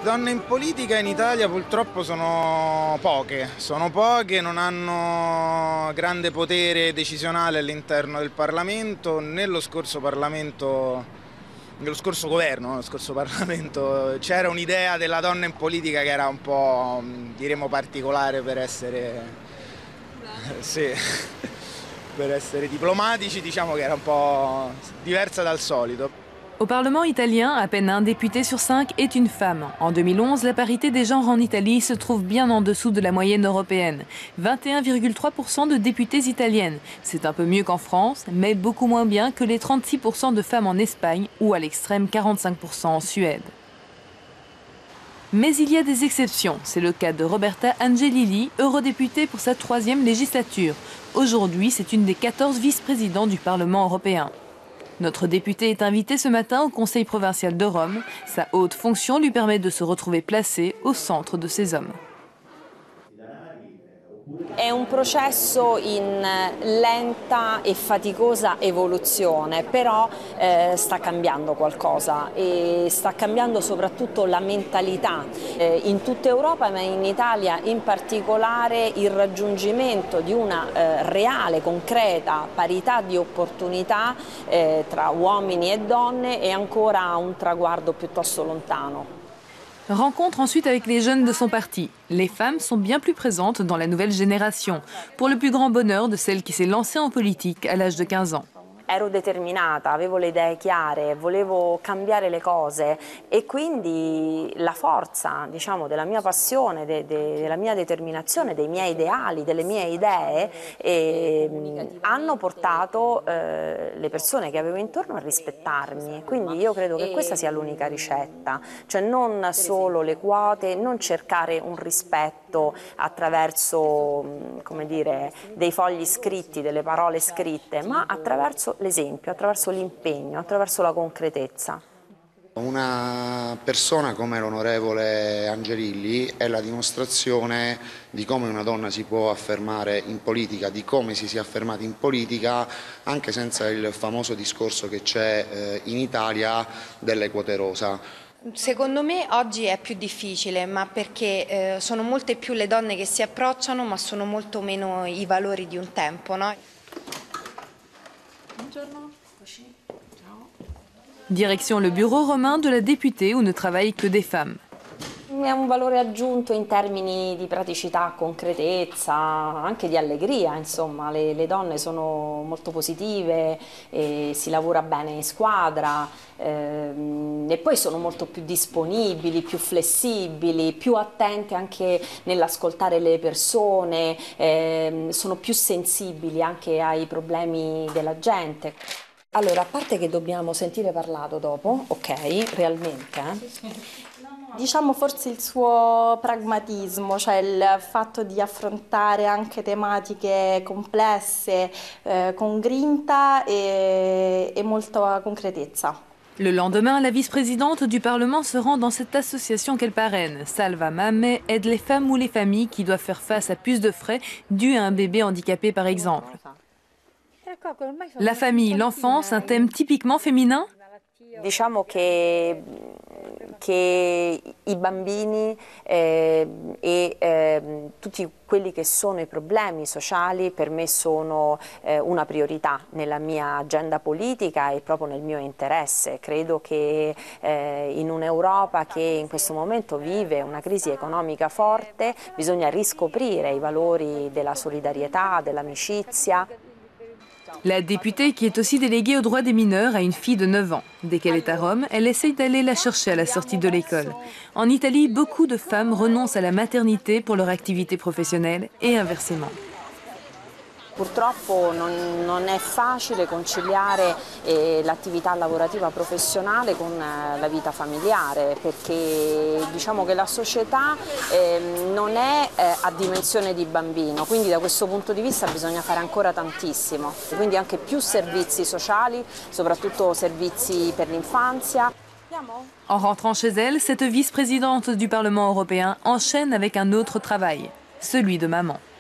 Donne in politica in Italia purtroppo sono poche, non hanno grande potere decisionale all'interno del Parlamento. Nello scorso governo, nello scorso Parlamento, c'era un'idea della donna in politica che era un po', diremo, particolare per essere, sì, per essere diplomatici, diciamo che era un po' diversa dal solito. Au Parlement italien, à peine un député sur 5 est une femme. En 2011, la parité des genres en Italie se trouve bien en dessous de la moyenne européenne. 21,3% de députés italiennes. C'est un peu mieux qu'en France, mais beaucoup moins bien que les 36% de femmes en Espagne ou à l'extrême 45% en Suède. Mais il y a des exceptions. C'est le cas de Roberta Angelilli, eurodéputée pour sa 3e législature. Aujourd'hui, c'est une des 14 vice-présidents du Parlement européen. Notre députée est invitée ce matin au Conseil provincial de Rome. Sa haute fonction lui permet de se retrouver placée au centre de ces hommes. È un processo in lenta e faticosa evoluzione, però sta cambiando qualcosa e sta cambiando soprattutto la mentalità in tutta Europa, ma in Italia in particolare il raggiungimento di una reale, concreta parità di opportunità tra uomini e donne è ancora un traguardo piuttosto lontano. Rencontre ensuite avec les jeunes de son parti. Les femmes sont bien plus présentes dans la nouvelle génération, pour le plus grand bonheur de celle qui s'est lancée en politique à l'âge de 15 ans. Ero determinata, avevo le idee chiare, volevo cambiare le cose e quindi la forza, diciamo, della mia passione, della mia determinazione, dei miei ideali, delle mie idee hanno portato le persone che avevo intorno a rispettarmi. Quindi io credo che questa sia l'unica ricetta, cioè non solo le quote, non cercare un rispetto attraverso, come dire, dei fogli scritti, delle parole scritte, ma attraverso l'esempio, attraverso l'impegno, attraverso la concretezza. Una persona come l'onorevole Angelilli è la dimostrazione di come una donna si può affermare in politica, di come si sia affermati in politica anche senza il famoso discorso che c'è in Italia delle quote rosa. Secondo me oggi è più difficile, ma perché sono molte più le donne che si approcciano, ma sono molto meno i valori di un tempo, no? Direction le bureau romain de la députée où ne travaillent que des femmes. È un valore aggiunto in termini di praticità, concretezza, anche di allegria, insomma, le donne sono molto positive, si lavora bene in squadra e poi sono molto più disponibili, più flessibili, più attente anche nell'ascoltare le persone, sono più sensibili anche ai problemi della gente. Allora, a parte che dobbiamo sentire parlato dopo, ok, realmente, Diciamo forse il suo pragmatismo, cioè il fatto di affrontare anche tematiche complesse con grinta e molta concretezza. Le lendemain, la vice-présidente du Parlement se rend dans cette association qu'elle parraine. Salva Mamme aide les femmes ou les familles qui doivent faire face à plus de frais dus à un bébé handicapé par exemple. La famille, l'enfance, un thème typiquement féminin? Diciamo che i bambini tutti quelli che sono i problemi sociali per me sono una priorità nella mia agenda politica e proprio nel mio interesse. Credo che in un'Europa che in questo momento vive una crisi economica forte bisogna riscoprire i valori della solidarietà, dell'amicizia. La députée, qui est aussi déléguée aux droits des mineurs, a une fille de 9 ans. Dès qu'elle est à Rome, elle essaye d'aller la chercher à la sortie de l'école. En Italie, beaucoup de femmes renoncent à la maternité pour leur activité professionnelle et inversement. Purtroppo non è facile conciliare l'attività lavorativa professionale con la vita familiare, perché diciamo che la società non è a dimensione di bambino, quindi da questo punto di vista bisogna fare ancora tantissimo, quindi anche più servizi sociali, soprattutto servizi per l'infanzia. En rentrant chez elle, cette vice-présidente du Parlement européen enchaîne avec un autre travail, celui de maman.